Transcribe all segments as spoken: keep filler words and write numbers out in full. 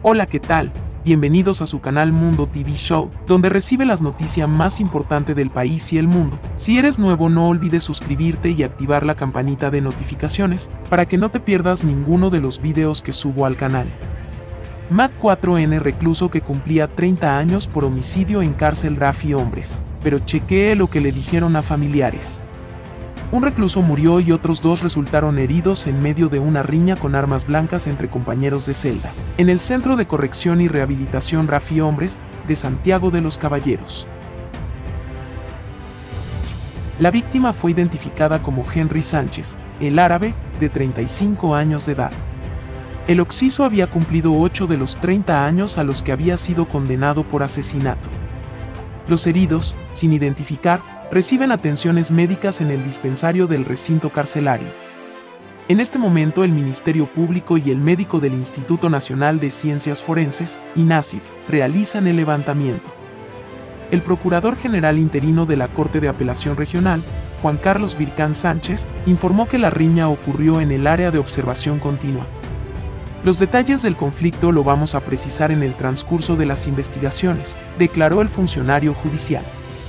Hola, ¿qué tal? Bienvenidos a su canal Mundo T V Show, donde recibe las noticias más importantes del país y el mundo. Si eres nuevo, no olvides suscribirte y activar la campanita de notificaciones para que no te pierdas ninguno de los videos que subo al canal. Mat cuatro N recluso que cumplía treinta años por homicidio en cárcel Rafi Hombres, pero chequee lo que le dijeron a familiares. Un recluso murió y otros dos resultaron heridos en medio de una riña con armas blancas entre compañeros de celda, en el Centro de Corrección y Rehabilitación Rafi Hombres, de Santiago de los Caballeros. La víctima fue identificada como Henry Sánchez, el árabe, de treinta y cinco años de edad. El occiso había cumplido ocho de los treinta años a los que había sido condenado por asesinato. Los heridos, sin identificar, reciben atenciones médicas en el dispensario del recinto carcelario. En este momento el Ministerio Público y el médico del Instituto Nacional de Ciencias Forenses, INACIF, realizan el levantamiento. El Procurador General interino de la Corte de Apelación Regional, Juan Carlos Vircán Sánchez, informó que la riña ocurrió en el área de observación continua. Los detalles del conflicto lo vamos a precisar en el transcurso de las investigaciones, declaró el funcionario judicial.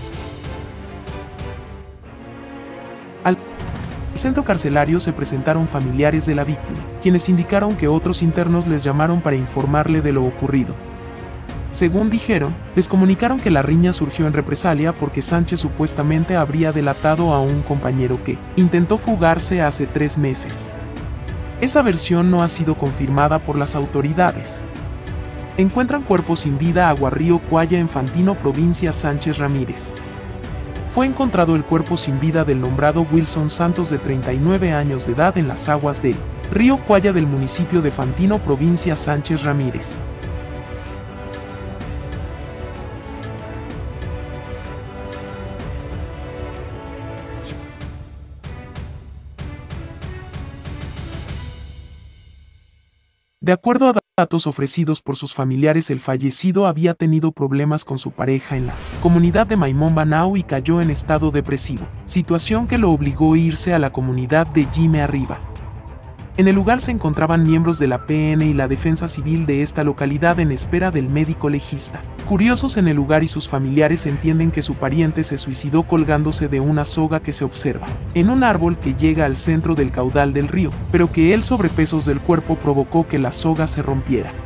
Al centro carcelario se presentaron familiares de la víctima, quienes indicaron que otros internos les llamaron para informarle de lo ocurrido. Según dijeron, les comunicaron que la riña surgió en represalia porque Sánchez supuestamente habría delatado a un compañero que intentó fugarse hace tres meses. Esa versión no ha sido confirmada por las autoridades. Encuentran cuerpo sin vida agua Río Cuaya en Fantino, provincia Sánchez Ramírez. Fue encontrado el cuerpo sin vida del nombrado Wilson Santos, de treinta y nueve años de edad, en las aguas del río Cuaya del municipio de Fantino, provincia Sánchez Ramírez. De acuerdo a datos ofrecidos por sus familiares, el fallecido había tenido problemas con su pareja en la comunidad de Maimón Banao y cayó en estado depresivo, situación que lo obligó a irse a la comunidad de Yime Arriba. En el lugar se encontraban miembros de la P N y la Defensa Civil de esta localidad en espera del médico legista. Curiosos en el lugar y sus familiares entienden que su pariente se suicidó colgándose de una soga que se observa en un árbol que llega al centro del caudal del río, pero que el sobrepeso del cuerpo provocó que la soga se rompiera.